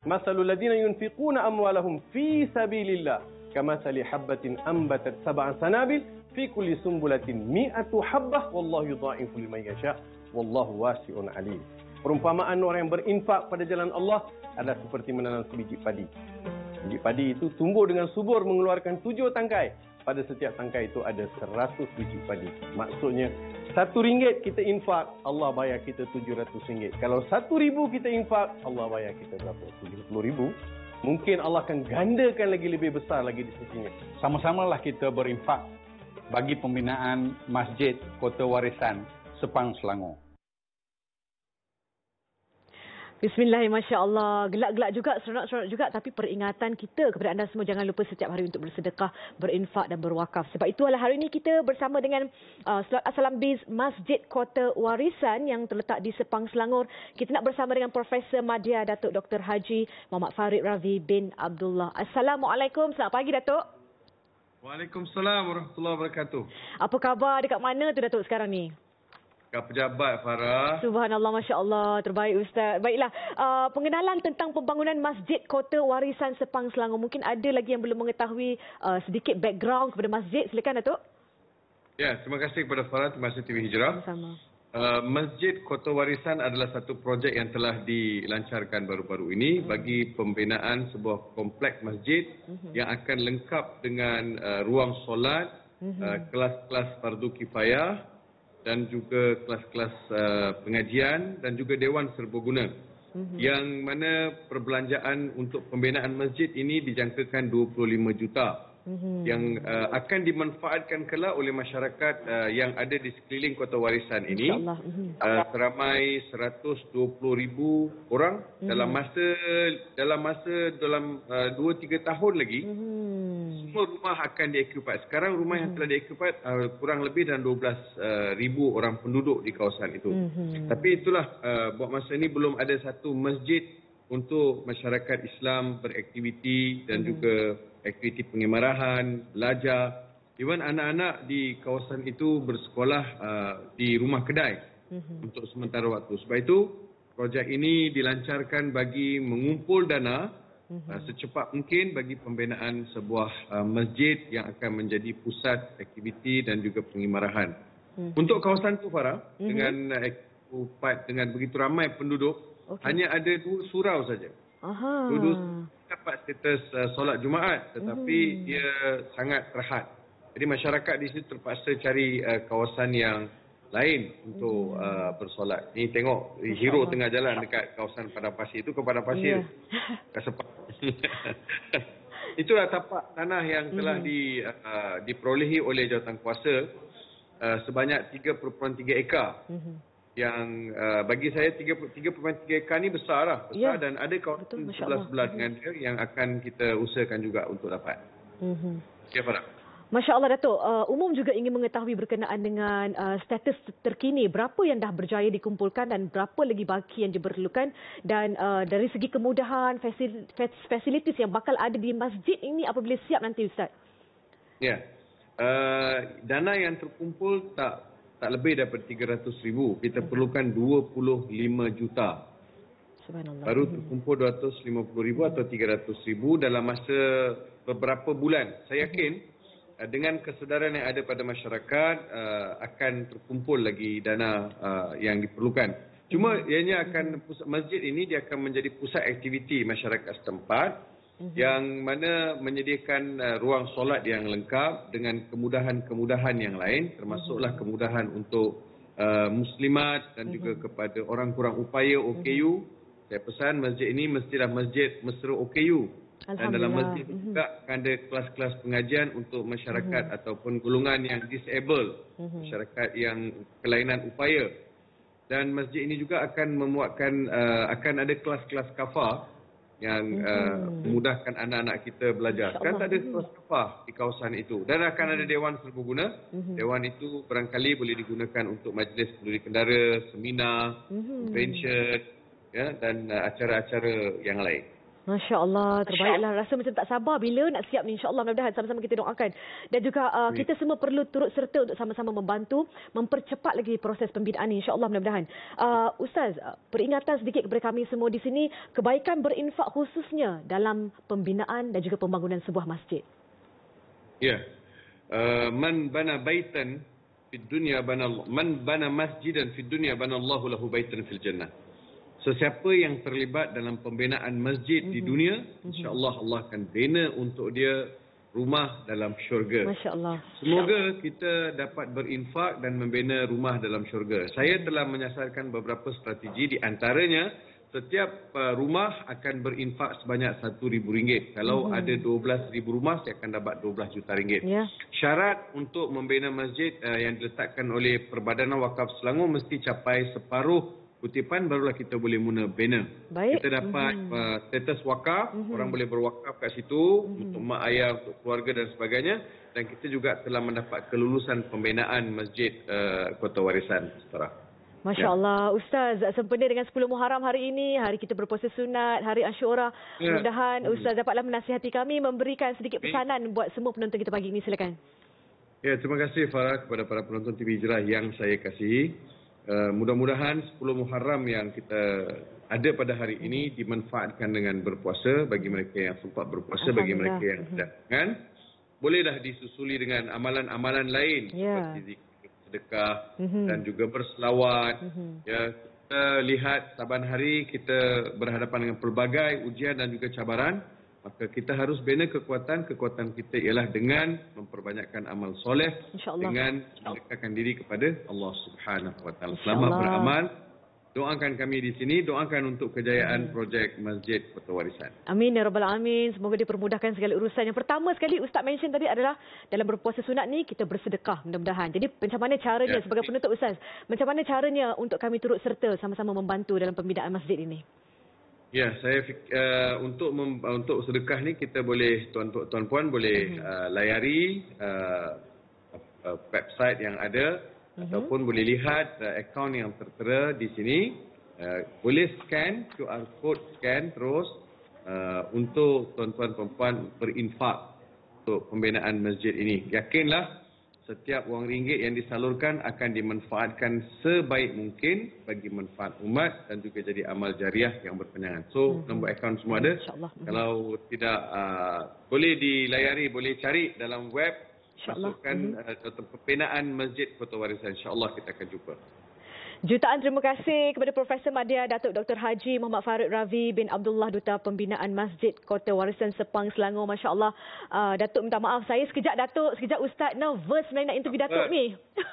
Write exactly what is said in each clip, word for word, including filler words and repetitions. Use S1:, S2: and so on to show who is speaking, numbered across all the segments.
S1: Masalul ladzina yunfiquna amwalahum fi sabilillah kamathali habbatin ambatat sab'a sanabil fi kulli sumbulatin mi'atu habbah wallahu yudha'ifu liman yasha wallahu wasi'un alim. Perumpamaan orang yang berinfak pada jalan Allah adalah seperti menanam sebiji padi. Biji padi itu tumbuh dengan subur mengeluarkan tujuh tangkai. Pada setiap tangkai itu ada seratus biji padi. Maksudnya, satu ringgit kita infak, Allah bayar kita tujuh ratus ringgit. Kalau satu ribu kita infak, Allah bayar kita berapa? tujuh puluh ribu. Mungkin Allah akan gandakan lagi lebih besar lagi di sisinya.
S2: Sama-samalah kita berinfak bagi pembinaan Masjid Kota Warisan Sepang Selangor.
S3: Bismillahirrahmanirrahim. Masya Allah. Gelak-gelak juga, seronok-seronok juga. Tapi peringatan kita kepada anda semua, jangan lupa setiap hari untuk bersedekah, berinfak dan berwakaf. Sebab itulah hari ini kita bersama dengan uh, Assalam Biz Masjid Kota Warisan yang terletak di Sepang Selangor. Kita nak bersama dengan Profesor Madya Datuk Doktor Haji Muhammad Farid Ravi bin Abdullah. Assalamualaikum. Selamat pagi, Datuk.
S4: Waalaikumsalam warahmatullahi wabarakatuh.
S3: Apa khabar? Dekat mana tu, Datuk, sekarang ni?
S4: Kat pejabat, Farah.
S3: Subhanallah, Masya Allah. Terbaik, Ustaz. Baiklah, uh, pengenalan tentang pembangunan Masjid Kota Warisan Sepang Selangor. Mungkin ada lagi yang belum mengetahui uh, sedikit background kepada masjid. Silakan, Datuk.
S4: Ya, terima kasih kepada Farah. Terima kasih T V Hijrah.
S3: Sama.
S4: Uh, Masjid Kota Warisan adalah satu projek yang telah dilancarkan baru-baru ini hmm. bagi pembinaan sebuah kompleks masjid hmm. yang akan lengkap dengan uh, ruang solat, hmm. uh, kelas-kelas fardu kifayah, dan juga kelas-kelas uh, pengajian dan juga Dewan Serbaguna. Mm-hmm. Yang mana perbelanjaan untuk pembinaan masjid ini dijangkakan dua puluh lima juta. Mm-hmm. Yang uh, akan dimanfaatkan kelak oleh masyarakat uh, yang ada di sekeliling Kota Warisan ini. Mm-hmm. uh, seramai seratus dua puluh ribu orang mm-hmm. dalam masa dalam masa dalam uh, dua tiga tahun lagi. Mm-hmm. Semua rumah akan diokupai. Sekarang rumah yang telah diokupai uh, kurang lebih dalam dua belas ribu orang penduduk di kawasan itu. Mm-hmm. Tapi itulah, uh, buat masa ini belum ada satu masjid untuk masyarakat Islam beraktiviti dan mm-hmm. juga aktiviti pengimarahan, belajar. Even anak-anak di kawasan itu bersekolah uh, di rumah kedai mm-hmm. untuk sementara waktu. Sebab itu, projek ini dilancarkan bagi mengumpul dana Uh, secepat mungkin bagi pembinaan sebuah uh, masjid yang akan menjadi pusat aktiviti dan juga pengimarahan. Hmm. Untuk kawasan itu, Farah, hmm. dengan uh, dengan begitu ramai penduduk, okay. hanya ada dua surau saja. Aha. Dua dapat status uh, solat Jumaat, tetapi hmm. dia sangat terhad. Jadi masyarakat di situ terpaksa cari uh, kawasan yang lain untuk hmm. uh, bersolat. Ni tengok hero tengah jalan dekat kawasan Padang Pasir itu ke Padang Pasir. Yeah. Itulah tapak tanah yang telah hmm. di, uh, diperolehi oleh jawatan kuasa uh, sebanyak tiga perpuluhan tiga ekar. Hmm. Yang uh, bagi saya tiga perpuluhan tiga ekar ni besar lah. Besar yeah. dan ada kawasan sebelah-sebelah dengan dia yang akan kita usahakan juga untuk dapat. Hmm. Okay, Farah.
S3: Masya Allah, Datuk. Uh, umum juga ingin mengetahui berkenaan dengan uh, status terkini. Berapa yang dah berjaya dikumpulkan dan berapa lagi baki yang diperlukan. Dan uh, dari segi kemudahan, fasil, fasilitis yang bakal ada di masjid ini apabila siap nanti, Ustaz?
S4: Ya. Uh, dana yang terkumpul tak tak lebih daripada tiga ratus ribu. Kita hmm. perlukan dua puluh lima juta. Subhanallah. Baru terkumpul dua ratus lima puluh ribu atau tiga ratus ribu dalam masa beberapa bulan. Saya yakin hmm. dengan kesedaran yang ada pada masyarakat uh, akan terkumpul lagi dana uh, yang diperlukan. Cuma mm-hmm. ianya akan pusat masjid ini dia akan menjadi pusat aktiviti masyarakat setempat mm-hmm. yang mana menyediakan uh, ruang solat yang lengkap dengan kemudahan-kemudahan yang lain, termasuklah mm-hmm. kemudahan untuk uh, muslimat dan mm-hmm. juga kepada orang kurang upaya O K U. Mm-hmm. Saya pesan masjid ini mestilah masjid mesra O K U. Dan dalam masjid juga akan ada kelas-kelas pengajian untuk masyarakat mm-hmm. ataupun golongan yang disable, mm-hmm. masyarakat yang kelainan upaya. Dan masjid ini juga akan memuatkan, uh, akan ada kelas-kelas kafah yang mm-hmm. uh, memudahkan anak-anak kita belajar. Kan tak ada kelas kafah di kawasan itu. Dan akan mm-hmm. ada Dewan Serbaguna. Mm-hmm. Dewan itu barangkali boleh digunakan untuk majlis kenduri kendara, seminar, mm-hmm. convention, ya, dan uh, acara-acara yang lain.
S3: Masya Allah, terbaiklah. Rasa macam tak sabar bila nak siap ni. InsyaAllah mudah-mudahan sama-sama kita doakan. Dan juga uh, kita semua perlu turut serta untuk sama-sama membantu, mempercepat lagi proses pembinaan ni. InsyaAllah mudah-mudahan. Uh, Ustaz, uh, peringatan sedikit kepada kami semua di sini, kebaikan berinfak khususnya dalam pembinaan dan juga pembangunan sebuah masjid.
S4: Ya. Uh, man bana baitan fid dunya bana man bana masjidan fid dunya bana Allahu lahu baitan fil jannah. Sesiapa yang terlibat dalam pembinaan masjid mm-hmm. di dunia, insya-Allah Allah akan bina untuk dia rumah dalam syurga.
S3: Masya-Allah.
S4: Semoga kita dapat berinfak dan membina rumah dalam syurga. Saya telah menyasarkan beberapa strategi, di antaranya setiap uh, rumah akan berinfak sebanyak satu ribu ringgit. Kalau mm-hmm. ada dua belas ribu rumah, saya akan dapat dua belas juta ringgit. Yeah. Syarat untuk membina masjid uh, yang diletakkan oleh Perbadanan Wakaf Selangor mesti capai separuh kutipan, barulah kita boleh mula bina. Baik. Kita dapat mm-hmm. uh, status wakaf, mm-hmm. orang boleh berwakaf kat situ mm-hmm. untuk mak ayah, untuk keluarga dan sebagainya. Dan kita juga telah mendapat kelulusan pembinaan Masjid uh, Kota Warisan Setara.
S3: Masya Allah. Ya. Ustaz, sempena dengan sepuluh Muharram hari ini, hari kita berpuasa sunat, hari Ashura. Ya. Mudah-mudahan Ustaz dapatlah menasihati kami, memberikan sedikit pesanan buat semua penonton kita pagi ini. Silakan.
S4: Ya, terima kasih Farah kepada para penonton T V Hijrah yang saya kasihi. Uh, mudah-mudahan sepuluh Muharram yang kita ada pada hari ini dimanfaatkan dengan berpuasa bagi mereka yang sempat berpuasa, bagi mereka yang tidak. Kan? Bolehlah disusuli dengan amalan-amalan lain yeah. seperti zikir, sedekah mm-hmm. dan juga berselawat. Mm-hmm. Ya, kita lihat saban hari kita berhadapan dengan pelbagai ujian dan juga cabaran. Maka kita harus bina kekuatan. Kekuatan kita ialah dengan memperbanyakkan amal soleh, dengan mendekatkan diri kepada Allah Subhanahu Wa Taala. Selamat beramal. Doakan kami di sini, doakan untuk kejayaan projek Masjid Kota Warisan.
S3: Amin ya rabbal alamin. Semoga dipermudahkan segala urusan. Yang pertama sekali Ustaz mention tadi adalah dalam berpuasa sunat ni kita bersedekah, mudah-mudahan. Jadi macam mana caranya ya, sebagai penutup Ustaz? Macam mana caranya untuk kami turut serta sama-sama membantu dalam pembinaan masjid ini?
S4: Ya, saya uh, untuk mem, untuk sedekah ni kita boleh tuan tuan puan boleh uh-huh. uh, layari uh, uh, website yang ada uh-huh. ataupun boleh lihat uh, akaun yang tertera di sini. Uh, boleh scan Q R code, scan terus uh, untuk tuan-tuan perempuan berinfak untuk pembinaan masjid ini. Yakinlah setiap wang ringgit yang disalurkan akan dimanfaatkan sebaik mungkin bagi manfaat umat dan juga jadi amal jariah yang berpanjangan. So, mm-hmm. nombor akaun semua ada. Mm-hmm. Kalau tidak uh, boleh dilayari, boleh cari dalam web, masukkan mm-hmm. uh, pembinaan Masjid Kota Warisan. InsyaAllah kita akan jumpa.
S3: Jutaan terima kasih kepada Profesor Madya Datuk Doktor Haji Muhammad Farid Ravi bin Abdullah, Duta Pembinaan Masjid Kota Warisan Sepang Selangor. Masya Allah. Uh, Datuk minta maaf. Saya sekejap Datuk, sekejap Ustaz nervous sebenarnya nak interview Datuk ni.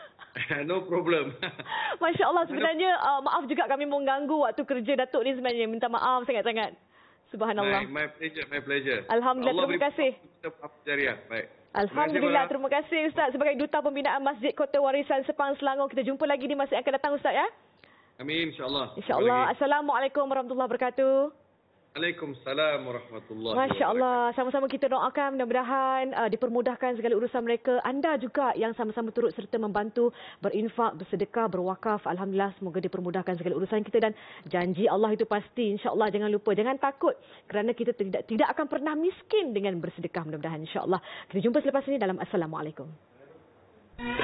S4: No problem.
S3: Masya Allah. Sebenarnya uh, maaf juga kami mengganggu waktu kerja Datuk ni sebenarnya. Minta maaf sangat-sangat. Subhanallah.
S4: My, my pleasure, my pleasure.
S3: Alhamdulillah,
S4: Allah
S3: terima kasih.
S4: Jariah. Baik.
S3: Alhamdulillah, terima kasih Ustaz sebagai Duta Pembinaan Masjid Kota Warisan Sepang Selangor. Kita jumpa lagi di masa yang akan datang Ustaz ya.
S4: Amin, insyaAllah.
S3: InsyaAllah. Assalamualaikum warahmatullahi wabarakatuh.
S4: Waalaikumsalam warahmatullahi wabarakatuh.
S3: Masya Allah. Sama-sama kita doakan mudah-mudahan uh, dipermudahkan segala urusan mereka. Anda juga yang sama-sama turut serta membantu berinfak, bersedekah, berwakaf. Alhamdulillah, semoga dipermudahkan segala urusan kita. Dan janji Allah itu pasti. InsyaAllah jangan lupa. Jangan takut kerana kita tidak tidak akan pernah miskin dengan bersedekah mudah-mudahan. InsyaAllah. Kita jumpa selepas ini dalam Assalamualaikum.